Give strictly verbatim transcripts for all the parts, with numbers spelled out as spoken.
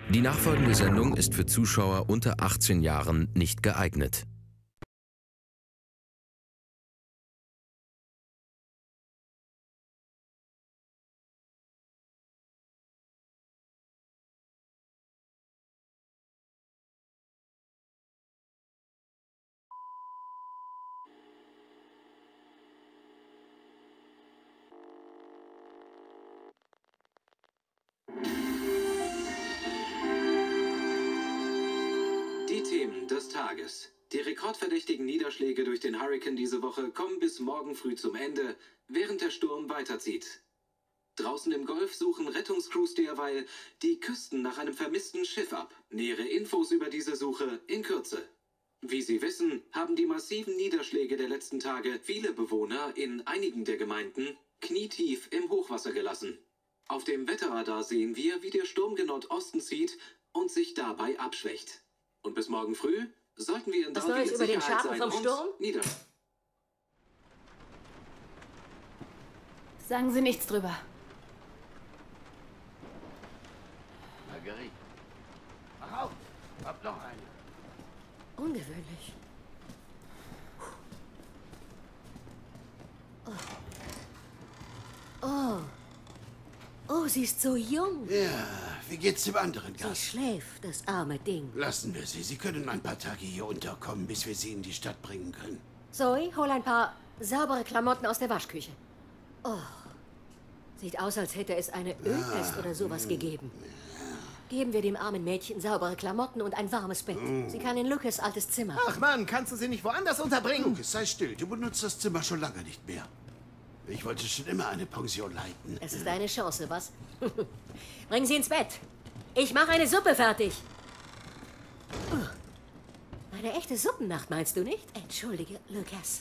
Die nachfolgende Sendung ist für Zuschauer unter achtzehn Jahren nicht geeignet. Die Themen des Tages. Die rekordverdächtigen Niederschläge durch den Hurrikan diese Woche kommen bis morgen früh zum Ende, während der Sturm weiterzieht. Draußen im Golf suchen Rettungscrews derweil die Küsten nach einem vermissten Schiff ab. Nähere Infos über diese Suche in Kürze. Wie Sie wissen, haben die massiven Niederschläge der letzten Tage viele Bewohner in einigen der Gemeinden knietief im Hochwasser gelassen. Auf dem Wetterradar sehen wir, wie der Sturm gen Nordosten zieht und sich dabei abschwächt. Und bis morgen früh sollten wir in Was Neues über den Schaden vom Sturm? Nieder. Sagen Sie nichts drüber. Marguerite. Mach auf! Hab noch eine. Ungewöhnlich. Oh. Oh. Oh, sie ist so jung. Ja, wie geht's dem anderen Sie Gast? schläft, das arme Ding. Lassen wir sie. Sie können ein paar Tage hier unterkommen, bis wir sie in die Stadt bringen können. Zoe, hol ein paar saubere Klamotten aus der Waschküche. Oh. Sieht aus, als hätte es eine Ölpest oder sowas gegeben. Geben wir dem armen Mädchen saubere Klamotten und ein warmes Bett. Sie kann in Lucas altes Zimmer. Ach Mann, kannst du sie nicht woanders unterbringen? Lucas, sei still. Du benutzt das Zimmer schon lange nicht mehr. Ich wollte schon immer eine Pension leiten. Es ist deine Chance, was? Bring sie ins Bett. Ich mache eine Suppe fertig. Eine echte Suppennacht, meinst du nicht? Entschuldige, Lucas.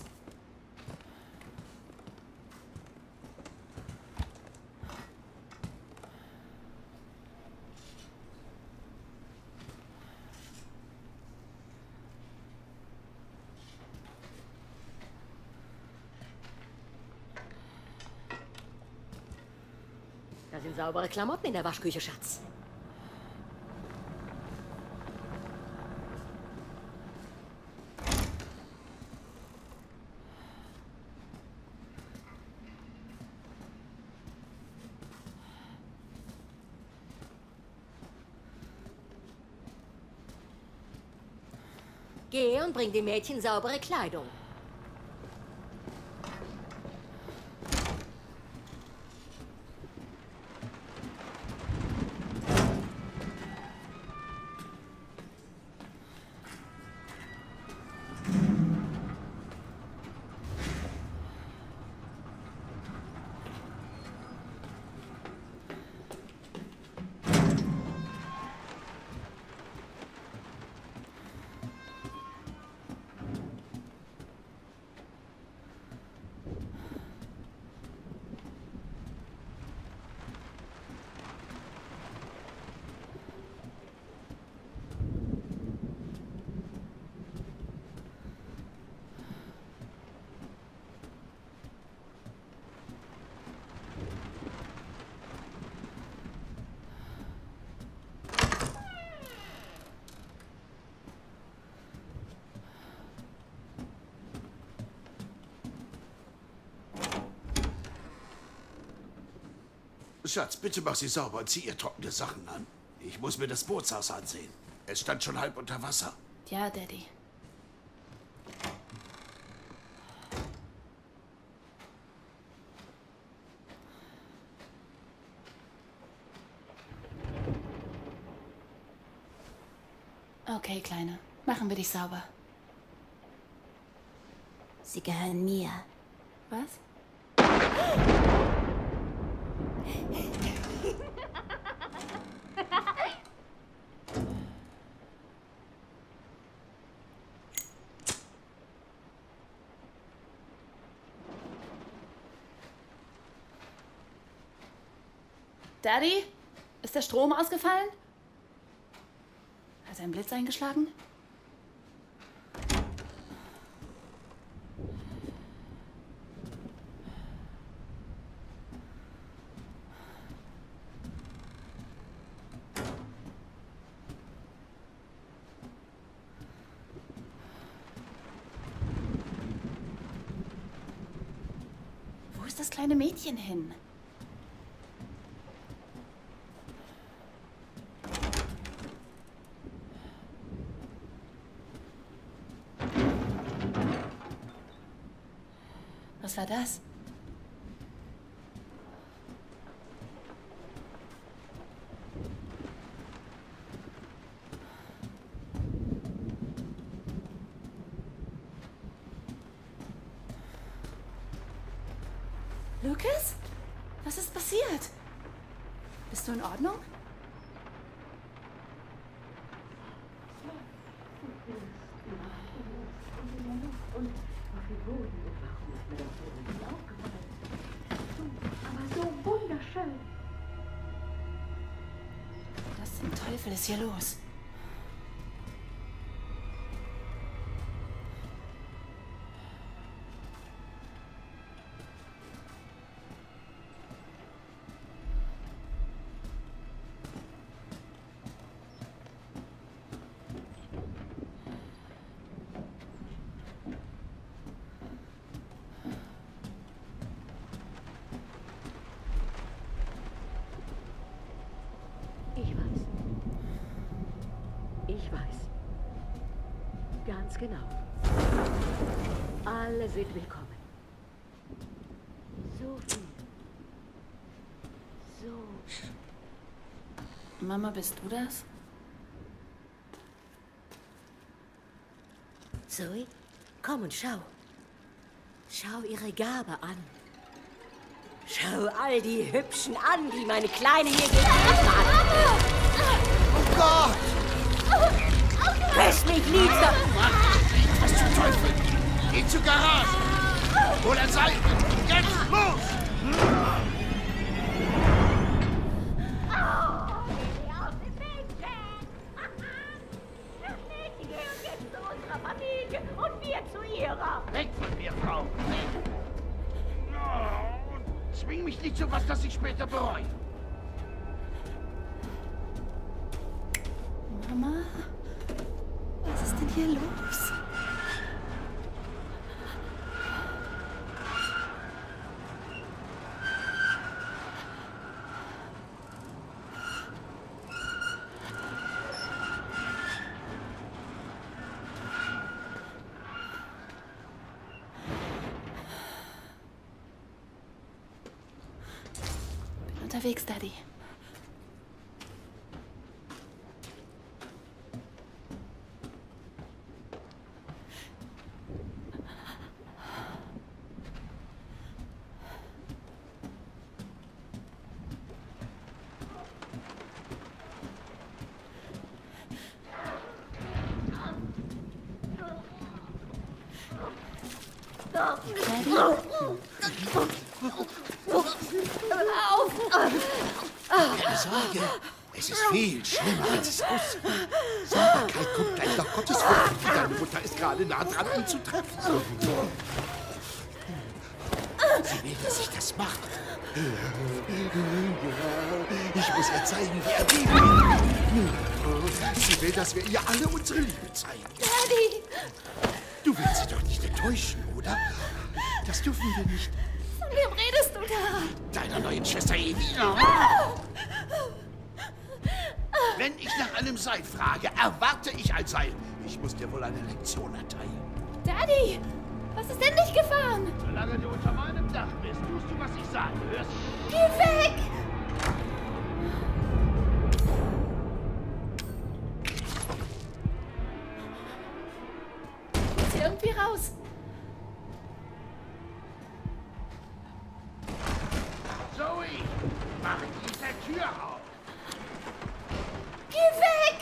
Da sind saubere Klamotten in der Waschküche, Schatz. Geh und bring dem Mädchen saubere Kleidung. Schatz, bitte mach sie sauber und zieh ihr trockene Sachen an. Ich muss mir das Bootshaus ansehen. Es stand schon halb unter Wasser. Ja, Daddy. Okay, Kleine. Machen wir dich sauber. Sie gehören mir. Was? Daddy? Ist der Strom ausgefallen? Hat ein Blitz eingeschlagen? das kleine Mädchen hin? Was war das? Lucas? Was ist passiert? Bist du in Ordnung? Aber so wunderschön. Was zum Teufel ist hier los? Ich weiß. Ganz genau. Alle sind willkommen. So viel. So. Mama, bist du das? Zoe, komm und schau. Schau ihre Gabe an. Schau all die Hübschen an, die meine Kleine hier gegeben hat. Oh Gott! Küss mich, Liebster! Was zum Teufel? Geh zur Garage! Hol ein Seil! Jetzt los! Und wir zu ihrer. Weg von mir, Frau! Weg! Oh, und zwing mich nicht zu was, das ich später bereue. Mama? Was ist denn hier los? Bin unterwegs, Daddy. Keine Sorge, es ist viel schlimmer, als es aussieht. Sauberkeit kommt gleich nach Gottes Willen. Deine Mutter ist gerade nah dran, ihn zu treffen. Sie will, dass ich das mache. Ich muss ihr zeigen, wie er liebt. Sie will, dass wir ihr alle unsere Liebe zeigen. Daddy! Du willst sie doch nicht enttäuschen, oder? Das dürfen wir nicht. Von wem redest du da? Deiner neuen Schwester Evina. Wenn ich nach einem Seil frage, erwarte ich ein Seil. Ich muss dir wohl eine Lektion erteilen. Daddy! Was ist denn nicht gefahren? Solange du unter meinem Dach bist, tust du, was ich sage. Hörst du? Geh weg! Ist hier irgendwie raus? Zoe, mach diese Tür auf. Geh weg!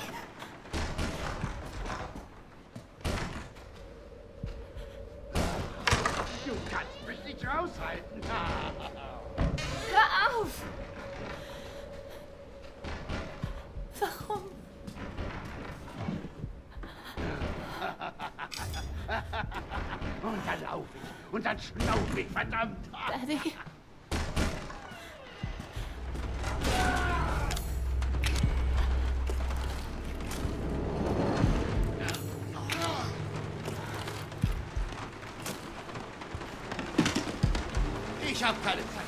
Du kannst mich nicht raushalten. Hör auf! Warum? Und dann lauf ich. Und dann schnauf ich, verdammt. Daddy? Ich hab keine Zeit.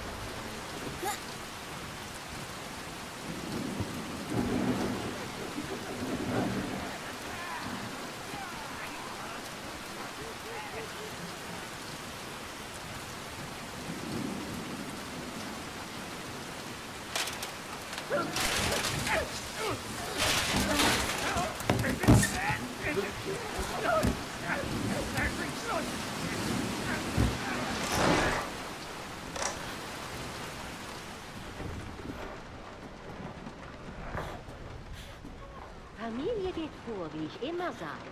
Familie geht vor, wie ich immer sage.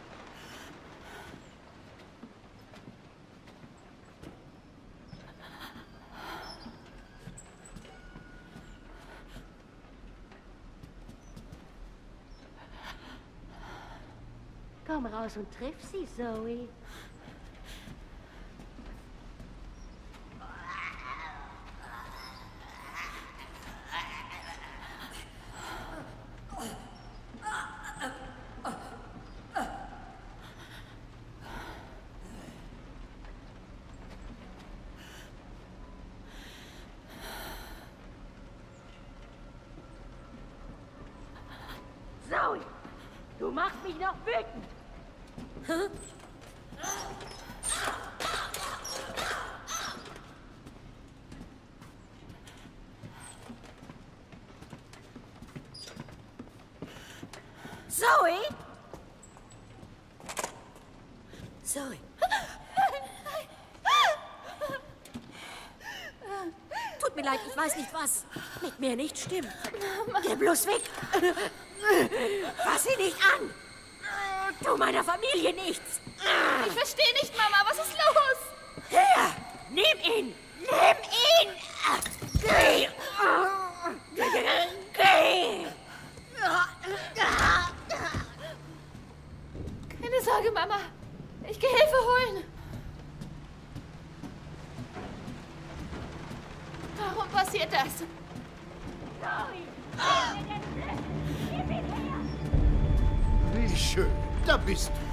Komm raus und triff sie, Zoe. Zoe, du machst mich noch wütend. Huh? Zoe? Zoe. Tut mir leid, ich weiß nicht, was mit mir nicht stimmt. Geh bloß weg. Fass sie nicht an. Tu meiner Familie nichts. Ich verstehe nicht, Mama. Was ist los? Hier, nimm ihn. Nimm ihn. Geh. Geh. Keine Sorge, Mama. Ich gehe Hilfe holen. Warum passiert das? Wie schön, da bist du.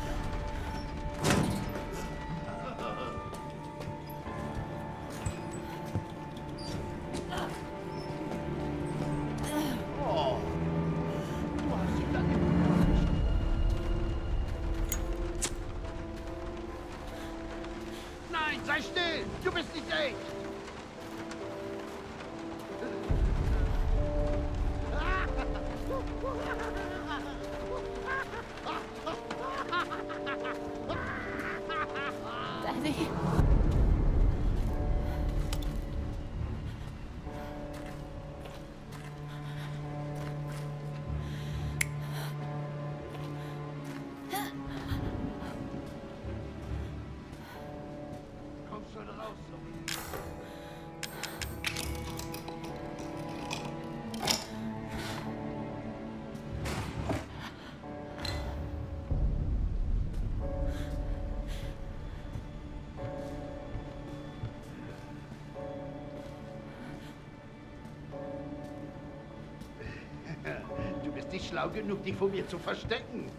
Nein, sei still! Du bist nicht echt! Daddy. Komm schon raus, Zoe. Du bist nicht schlau genug, dich vor mir zu verstecken.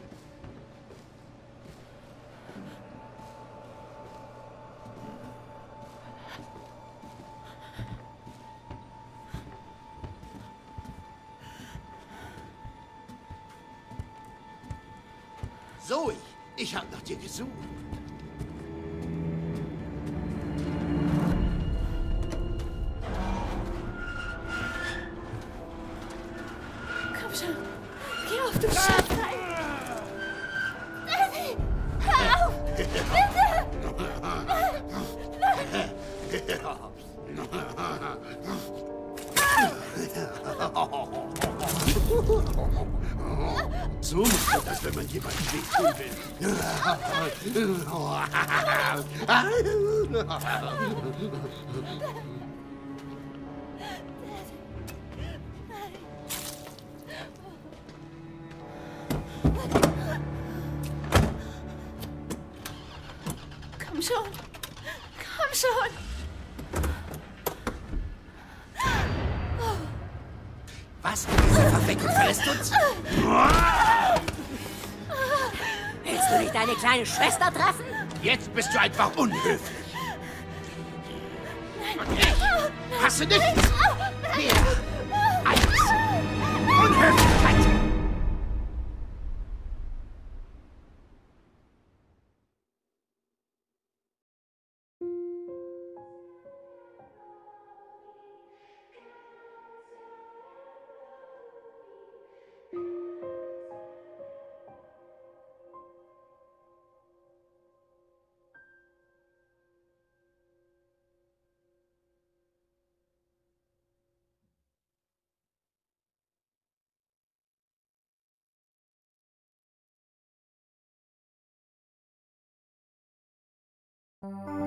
Zoe, ich hab nach dir gesucht. Komm schon. Geh auf, du Scheißteil. Daddy, hör auf. So macht man das, wenn man jemanden wehtun will. Komm schon. Komm schon. Was? Diese Verweckung verlässt uns? Willst du nicht deine kleine Schwester treffen? Jetzt bist du einfach unhöflich. Hasse nichts! Mehr als Unhöflichkeit! you